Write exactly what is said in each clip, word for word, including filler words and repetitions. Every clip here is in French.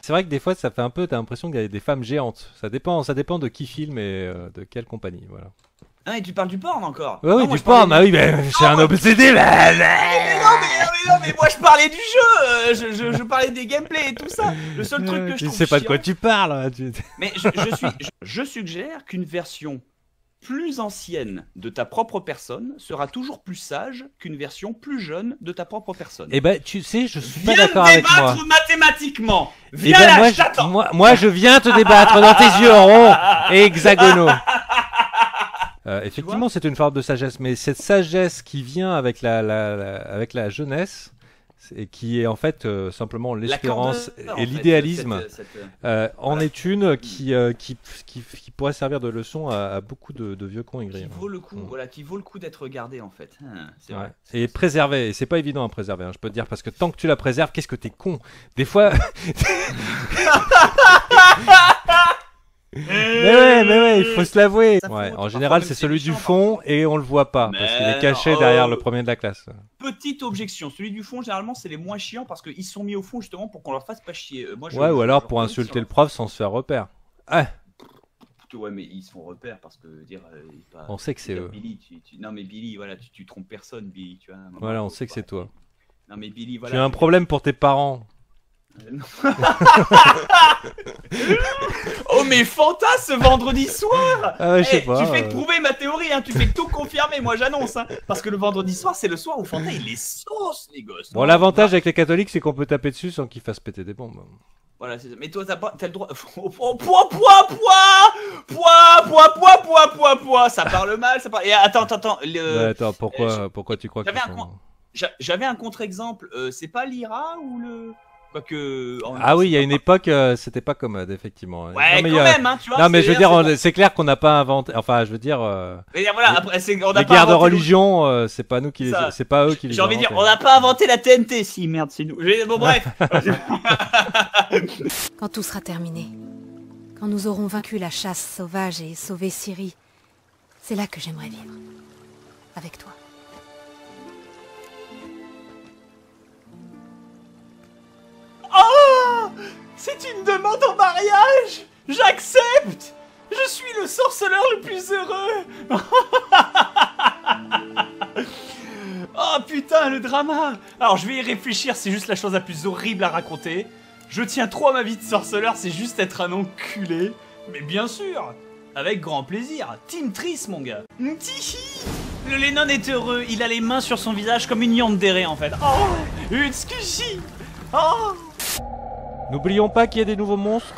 c'est vrai que des fois ça fait un peu, t'as l'impression qu'il y a des femmes géantes. Ça dépend, ça dépend de qui filme et euh, de quelle compagnie, voilà. Ah, et tu parles du porn encore? Ouais, oui, non, du porn, bah oui, bah, je suis un obsédé. Bah, mais non, mais, mais non, mais moi je parlais du jeu, euh, je, je, je parlais des gameplays et tout ça. Le seul truc que je tu trouve sais pas de chiant, quoi tu parles. Hein, tu... Mais je, je, suis, je, je suggère qu'une version plus ancienne de ta propre personne sera toujours plus sage qu'une version plus jeune de ta propre personne. Eh ben, tu sais, je suis pas Viens d'accord avec moi. débattre mathématiquement. Eh Viens ben, là, moi, je t'attends. moi, moi, je viens te débattre dans tes yeux ronds et hexagonaux. Euh, effectivement, c'est une forme de sagesse, mais cette sagesse qui vient avec la, la, la avec la jeunesse, et qui est en fait euh, simplement l'espérance et l'idéalisme, euh, en voilà. est une qui, euh, qui, qui, qui pourrait servir de leçon à, à beaucoup de, de vieux cons aigris. Qui vaut le coup, mmh. voilà, qui vaut le coup d'être regardé en fait. Hein, ouais. vrai, et préservé, et c'est pas évident à préserver, hein, je peux te dire, parce que tant que tu la préserves, qu'est-ce que t'es con. Des fois... Mais ouais, mais ouais, il faut se l'avouer. Ouais, en général, c'est celui du fond et on le voit pas parce qu'il est caché oh. derrière le premier de la classe. Petite objection, celui du fond, généralement, c'est les moins chiants parce qu'ils sont mis au fond justement pour qu'on leur fasse pas chier. Moi, je, ouais, je, ou alors je pour insulter le prof sans se faire repère. Ah. Ouais, mais ils se font repère parce que dire. Euh, pas, on sait que c'est eux. Billy, tu, tu... Non, mais Billy, voilà, tu, tu trompes personne, Billy, tu vois. Voilà, on sait que c'est toi. Non, mais Billy, voilà. Tu as un problème pour tes parents. Oh mais Fanta ce vendredi soir ah ouais, je sais hey, pas, tu fais euh... que prouver ma théorie, hein, tu fais que tout confirmer, moi j'annonce hein, parce que le vendredi soir c'est le soir où Fanta il les sauce les gosses. Bon, l'avantage avec les catholiques c'est qu'on peut taper dessus sans qu'ils fassent péter des bombes. Voilà, mais toi t'as pas t'as le droit. Oh, poids poids poids poids poids poids poids poids poids ça parle mal, ça parle. Et attends attends attends. Le... Ouais, attends pourquoi euh, pourquoi tu crois que j'avais un, sont... con... j'avais un contre-exemple, euh, c'est pas l'I R A ou le. Que, ah oui, il y a une époque, euh, c'était pas commode, effectivement. Ouais, non, mais quand a... même, hein, tu vois. Non, mais je veux dire, on... c'est clair qu'on n'a pas inventé. Enfin, je veux dire. Euh... Mais voilà, après, c'est on a les pas guerres de religion, euh, c'est pas nous qui les, c'est pas eux qui les. J'ai envie de dire, on n'a pas inventé la T N T, si merde, c'est nous. Bon bref. Quand tout sera terminé, quand nous aurons vaincu la chasse sauvage et sauvé Ciri, c'est là que j'aimerais vivre, avec toi. Oh, c'est une demande en mariage. J'accepte. Je suis le sorceleur le plus heureux. Oh putain, le drama. Alors je vais y réfléchir, c'est juste la chose la plus horrible à raconter. Je tiens trop à ma vie de sorceleur, c'est juste être un enculé. Mais bien sûr, avec grand plaisir. Team Triss, mon gars. Tihi. Le Lennon est heureux, il a les mains sur son visage comme une yandere en fait. Oh, une squishy. Oh. N'oublions pas qu'il y a des nouveaux monstres.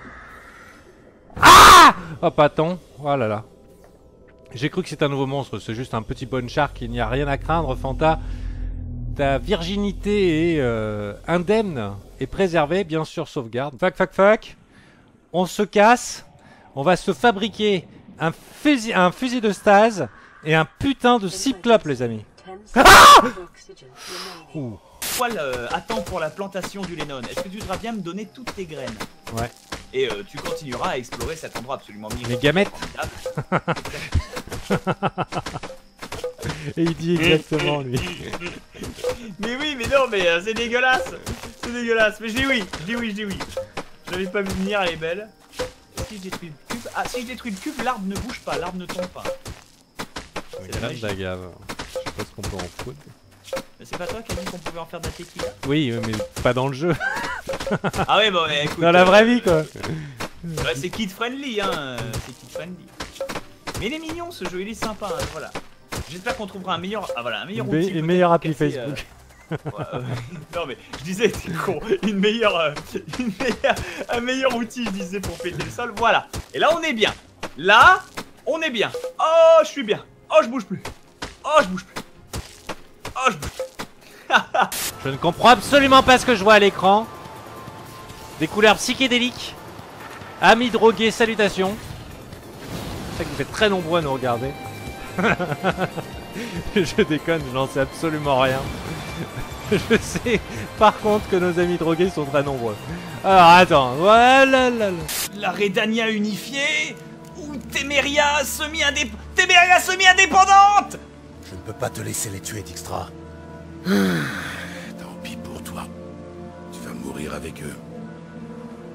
Ah! Oh, attends. Oh là là. J'ai cru que c'était un nouveau monstre. C'est juste un petit ponchard. Il n'y a rien à craindre, Fanta. Ta virginité est euh, indemne et préservée, bien sûr, sauvegarde. Fuck, fuck, fuck. On se casse. On va se fabriquer un fusil, un fusil de stase et un putain de cyclope, les amis. Ah! Ouh. Poil euh, attends pour la plantation du Lennon. Est-ce que tu voudras bien me donner toutes tes graines? Ouais. Et euh, tu continueras à explorer cet endroit absolument miraculeux. Les gamètes. Et il dit exactement lui. Mais oui, mais non, mais euh, c'est dégueulasse. C'est dégueulasse. Mais je dis oui, je dis oui, je dis oui. Je l'avais pas vu venir, elle est belle. Si je détruis le cube, ah si je détruis le cube, l'arbre ne bouge pas, l'arbre ne tombe pas. C'est la d'agave. Je sais pas ce qu'on peut en foutre. Mais c'est pas toi qui as dit qu'on pouvait en faire de la tequila? Oui, mais pas dans le jeu. Ah ouais, bon, mais écoute. Dans la vraie vie, quoi. Ouais, c'est kid friendly, hein. C'est kid friendly. Mais il est mignon ce jeu, il est sympa, hein, voilà. J'espère qu'on trouvera un meilleur. Ah voilà, un meilleur outil. Une meilleure appli Facebook. Euh... Ouais, euh... non mais je disais, t'es con. Une meilleure, euh... une meilleure, un meilleur outil, je disais, pour péter le sol. Voilà. Et là, on est bien. Là, on est bien. Oh, je suis bien. Oh, je bouge plus. Oh, je bouge plus. Oh, je bouge plus. Je ne comprends absolument pas ce que je vois à l'écran. Des couleurs psychédéliques. Amis drogués, salutations. Je sais que vous êtes très nombreux à nous regarder. Je déconne, je n'en sais absolument rien. Je sais par contre que nos amis drogués sont très nombreux. Alors attends, voilà là, là. La Redania unifiée ou Téméria semi-indép... Téméria semi-indépendante. Je ne peux pas te laisser les tuer, Dijkstra. Tant pis pour toi. Tu vas mourir avec eux.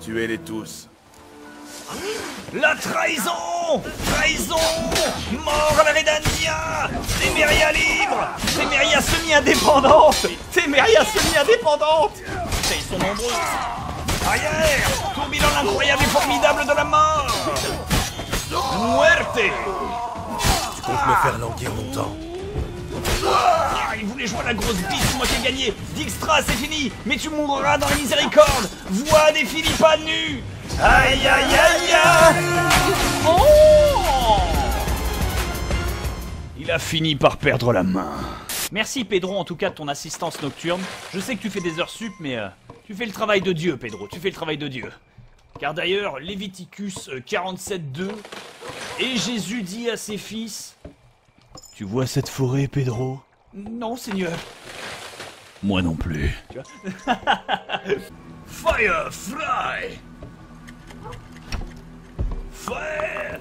Tuez-les tous. La trahison! Trahison! Mort à la Redania! Téméria libre! Téméria semi-indépendante! Téméria semi-indépendante! Ils sont nombreux! Arrière! Tourbillon incroyable et formidable de la mort! Muerte! Tu comptes me faire languir longtemps? Ah, il voulait jouer à la grosse bite, c'est moi qui ai gagné! Dijkstra, c'est fini! Mais tu mourras dans la miséricorde! Voix des Philippas nus! Aïe aïe aïe aïe! Oh! Il a fini par perdre la main. Merci Pedro en tout cas de ton assistance nocturne. Je sais que tu fais des heures sup mais euh, tu fais le travail de Dieu Pedro, tu fais le travail de Dieu. Car d'ailleurs Léviticus quarante-sept deux et Jésus dit à ses fils: tu vois cette forêt Pedro? Non Seigneur. Moi non plus. Tu vois? Firefly! Fire!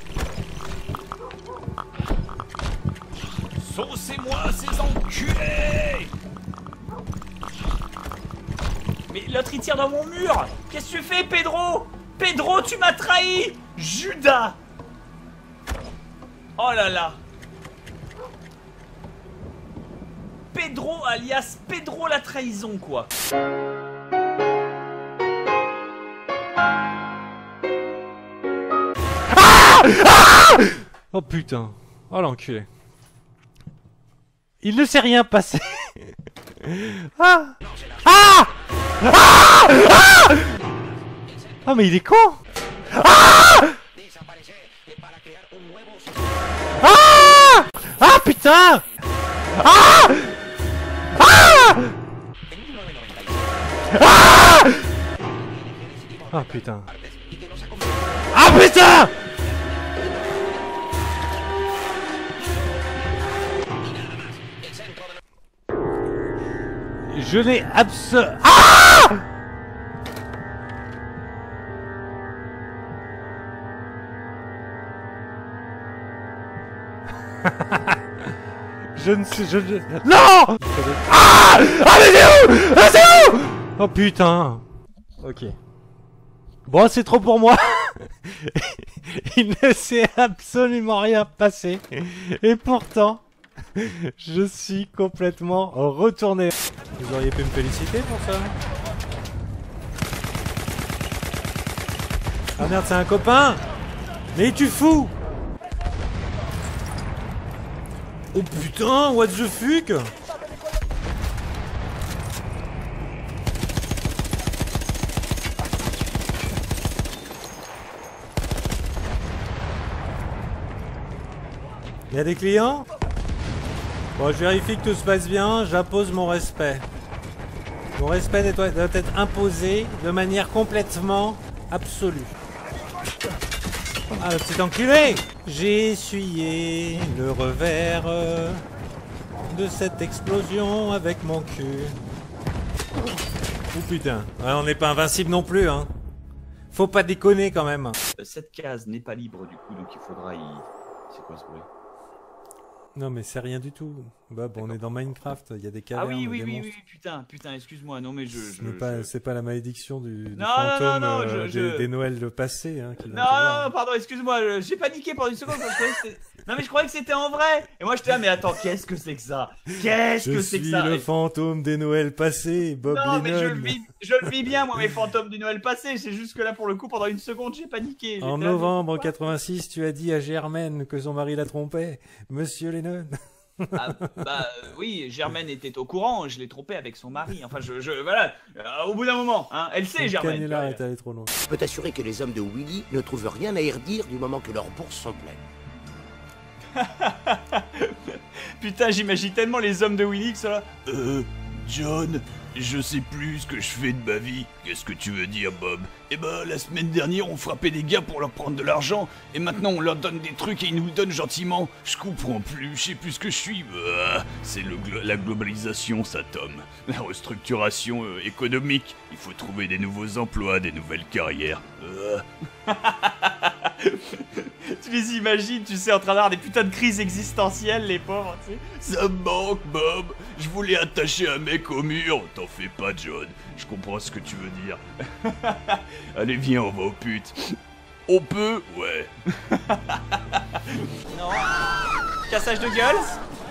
Saucez-moi ces enculés! Mais l'autre il tire dans mon mur! Qu'est-ce que tu fais Pedro? Pedro tu m'as trahi! Judas! Oh là là! Pedro alias Pedro la trahison quoi! Oh putain. Oh l'enculé. Il ne s'est rien passé. Ah ah ah ah oh mais il est con. Ah ah ah putain. Ah ah ah ah putain. Ah putain. Je n'ai absolument... Ah je ne sais... Je ne... Non. Ah ah mais c'est où? Ah c'est où? Oh putain. Ok. Bon c'est trop pour moi. Il ne s'est absolument rien passé. Et pourtant... je suis complètement retourné. Vous auriez pu me féliciter pour ça. Ah merde, c'est un copain. Mais tu fous. Oh putain, what the fuck. Il y a des clients? Bon, je vérifie que tout se passe bien, j'impose mon respect. Mon respect doit être imposé de manière complètement absolue. Ah, le petit enculé! J'ai essuyé le revers de cette explosion avec mon cul. Oh putain, ouais, on n'est pas invincible non plus, hein. Faut pas déconner quand même. Cette case n'est pas libre du coup, donc il faudra y... C'est quoi ce bruit? Non mais c'est rien du tout. Bob, on est dans Minecraft, il y a des cavernes, ah oui, oui, des oui, monstres. oui, putain, putain, excuse-moi, non mais je... je, C'est pas, je... pas la malédiction du, du non, fantôme non, non, euh, je, des, je... des Noëls de passé. Hein, qui non, non, non, pardon, excuse-moi, j'ai paniqué pendant une seconde. Parce que je croyais que non mais je croyais que c'était en vrai. Et moi j'étais là, mais attends, qu'est-ce que c'est que ça? Qu'est-ce que c'est que ça? Je suis le fantôme des Noëls passés, Bob Non Lennon. mais je le vis, je le vis bien moi mes fantômes du Noël passé. C'est juste que là pour le coup pendant une seconde j'ai paniqué. En novembre quatre-vingt-six, tu as dit à Germaine que son mari la trompait, Monsieur Lennon. Ah, bah oui, Germaine était au courant, je l'ai trompé avec son mari. Enfin, je, je voilà, euh, au bout d'un moment, hein, elle sait, Germaine. Canular est allé trop loin. Je peux t'assurer que les hommes de Willy ne trouvent rien à y redire du moment que leurs bourses sont pleines. Putain, j'imagine tellement les hommes de Willy que ça là. Euh, John, je sais plus ce que je fais de ma vie. Qu'est-ce que tu veux dire, Bob? Eh ben, la semaine dernière, on frappait des gars pour leur prendre de l'argent, et maintenant on leur donne des trucs et ils nous le donnent gentiment. Je comprends plus, je sais plus ce que je suis. Bah, c'est le glo la globalisation, ça, Tom. La restructuration euh, économique. Il faut trouver des nouveaux emplois, des nouvelles carrières. Euh... Tu les imagines, tu sais, en train d'avoir des putains de crises existentielles, les pauvres, tu sais. Ça me manque, Bob. Je voulais attacher un mec au mur. T'en fais pas, John. Je comprends ce que tu veux dire. Allez, viens, on va aux putes. On peut? Ouais. Non. Cassage de gueule?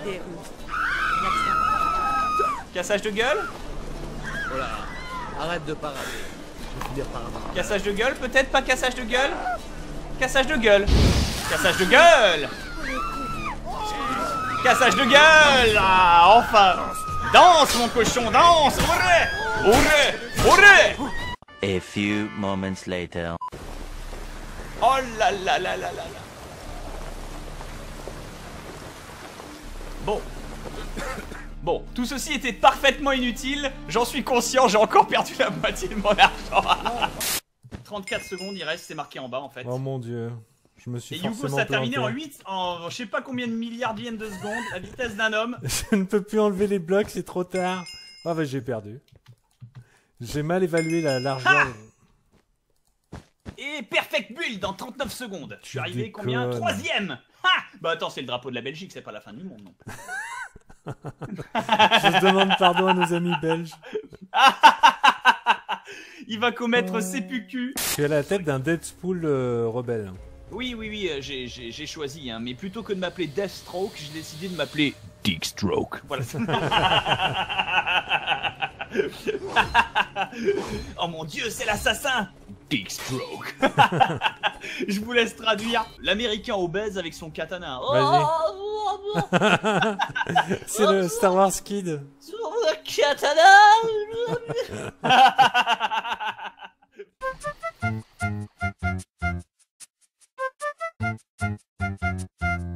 Cassage de gueule? Voilà. Arrête de parader. Je vais finir par avoir. Cassage de gueule, peut-être pas cassage de gueule? Cassage de gueule. Cassage de gueule. Cassage de gueule. Ah, enfin. Danse, mon cochon, danse. Ouré, ouré, ouré. A few moments later. Oh là là là là là là. Bon. Bon, tout ceci était parfaitement inutile. J'en suis conscient, j'ai encore perdu la moitié de mon argent. trente-quatre secondes, il reste, c'est marqué en bas en fait. Oh mon dieu. Je me suis Et forcément Hugo, ça a terminé planté. en huit, en je sais pas combien de milliardiennes de secondes, la vitesse d'un homme. Je ne peux plus enlever les blocs, c'est trop tard. Ah bah j'ai perdu. J'ai mal évalué la largeur. Et perfect build en trente-neuf secondes. Je suis arrivé déconnes. combien? Troisième. Ha. Bah attends, c'est le drapeau de la Belgique, c'est pas la fin du monde non. Je demande pardon à nos amis belges. Il va commettre séppuku. Tu es à la tête d'un Deathpool euh, rebelle. Oui, oui, oui, euh, j'ai- j'ai j'ai choisi, hein, mais plutôt que de m'appeler Deathstroke, j'ai décidé de m'appeler Dickstroke. Voilà. Oh mon dieu, c'est l'assassin. Dickstroke. Je vous laisse traduire. L'américain obèse avec son katana. Oh, Vas-y. oh, oh, oh, C'est le Star Wars Kid. sur le katana.